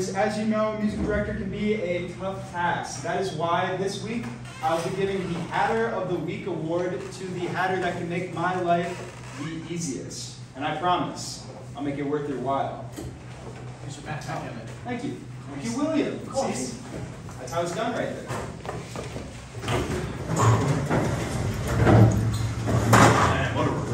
guys, as you know, music director can be a tough task. That is why this week I'll be giving the Hatter of the Week award to the Hatter that can make my life the easiest. And I promise, I'll make it worth your while. Here's your backpack, Emmett. Thank you. Thank you, William. Of course. That's how it's done right there. And what a reverse.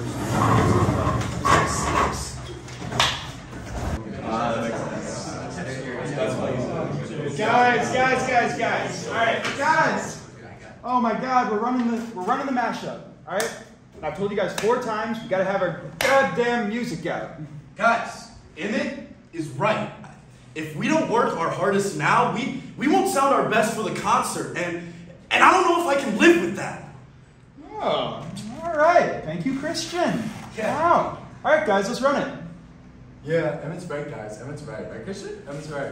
Guys. All right, guys. Oh my God, we're running the mashup. All right. And I've told you guys 4 times we gotta have our goddamn music out. Guys, Emmett is right. If we don't work our hardest now, we won't sound our best for the concert, and I don't know if I can live with that. Oh, all right. Thank you, Christian. Yeah. Wow. All right, guys, let's run it. Yeah, Emmett's right, guys. Emmett's right. Right, Christian? Emmett's right.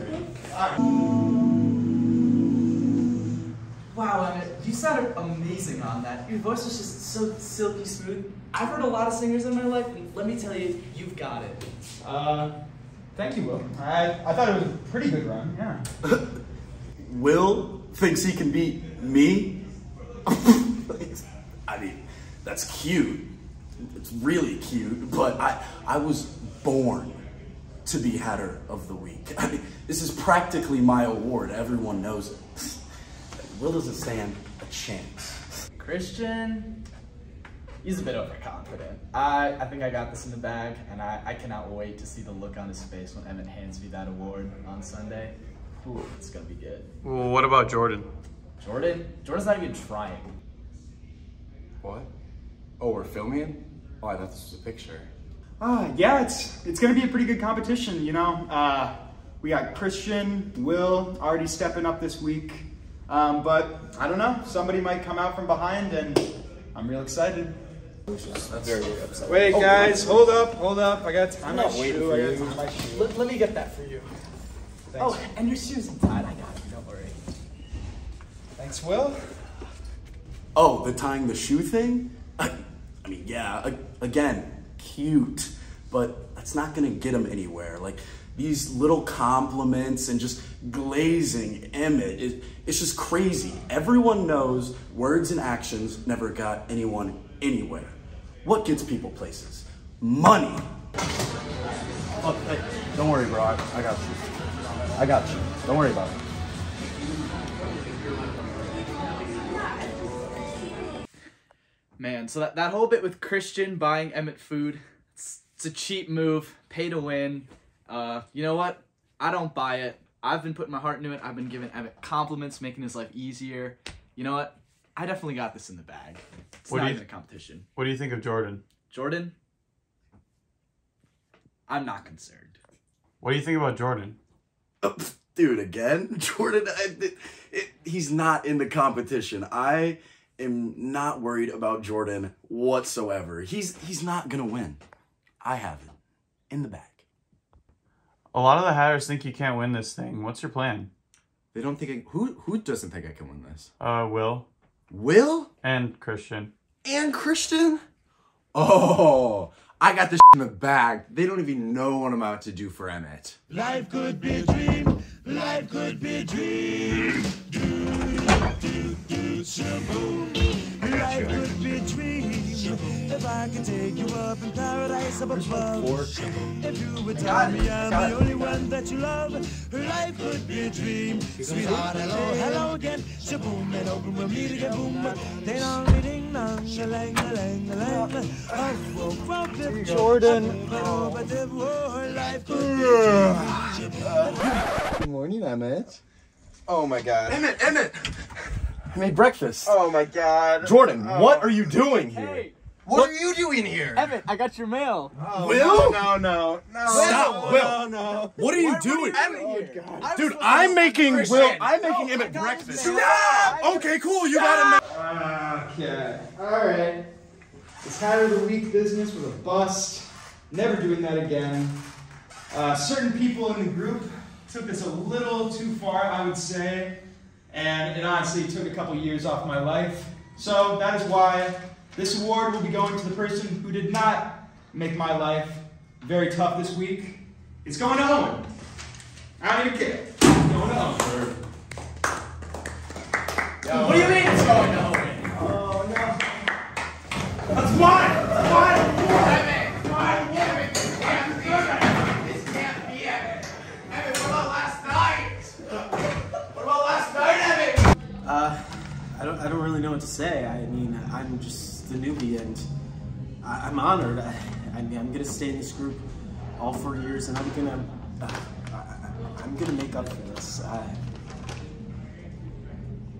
Wow, Emmett, you sounded amazing on that. Your voice was just so silky smooth. I've heard a lot of singers in my life, and let me tell you, you've got it. Thank you, Will. I thought it was a pretty good run, yeah. Will thinks he can beat me? I mean, that's cute. It's really cute, but I was born to be Hatter of the Week. I mean, this is practically my award. Everyone knows it. Will doesn't stand a chance. Christian, he's a bit overconfident. I think I got this in the bag, and I cannot wait to see the look on his face when Emmett hands me that award on Sunday. Ooh, it's gonna be good. Well, what about Jordan? Jordan's not even trying. What? Oh, we're filming? Oh, I thought this was a picture. Yeah, it's gonna be a pretty good competition, you know. We got Christian, Will already stepping up this week. But I don't know, somebody might come out from behind, and I'm real excited. That's very upsetting. Wait, guys, hold up. I got I'm not waiting for you. Let me get that for you. Thanks. Oh, and your shoes are tied. I got you. Don't worry. Thanks, Will. Oh, the tying the shoe thing? I mean, yeah, again, cute, but that's not gonna get him anywhere. Like, these little compliments and just glazing Emmett, it's just crazy. Everyone knows words and actions never got anyone anywhere. What gets people places? Money. Oh, hey, don't worry, bro. I got you. I got you. Don't worry about it. Man, so that whole bit with Christian buying Emmett food, it's a cheap move, pay to win. You know what? I don't buy it. I've been putting my heart into it. I've been giving Emmett compliments, making his life easier. You know what? I definitely got this in the bag. It's not even a competition. What do you think of Jordan? Jordan? I'm not concerned. What do you think about Jordan? Dude, again? Jordan, he's not in the competition. I am not worried about Jordan whatsoever. He's not gonna win. I have it in the bag. A lot of the Hatters think you can't win this thing. What's your plan? They don't think who doesn't think I can win this? Will. Will? And Christian. And Christian? Oh, I got this in the bag. They don't even know what I'm about to do for Emmett. Life could be a dream. Life could be a dream. Life could be a dream. If I could take you up in paradise up above. If you would tell me I'm the only one that you love. Life could be a dream. Sweetheart, hello again. Shaboom, and open with me to get boom. Ding dong, ding dong, lang, lang, lang. Jordan. Life could be a dream. Good morning, Emmett. Oh my God. Emmett! I made breakfast. Oh my God. Jordan, what are you doing here? Hey, What are you doing here? Emmett, I got your mail. Will? No. Stop, Will. No. What are you doing? Dude, I'm making Emmett breakfast. Stop! Okay, cool. You got him. Okay. All right. This Hatter of the Week business was a bust. Never doing that again. Certain people in the group took this a little too far, I would say, and it honestly took a couple years off my life. So that is why this award will be going to the person who did not make my life very tough this week. It's going to Owen. I don't even care. Going to Umber. What do you mean it's going to Owen? Oh no. That's mine! That's mine! Evan! Mine! Evan! This can't be Evan! This can't be Evan! Evan, what about last night? What about last night, Evan? I don't really know what to say. I mean, I'm just the newbie, and I'm honored. I mean, I'm gonna stay in this group all 4 years, and I'm gonna make up for this.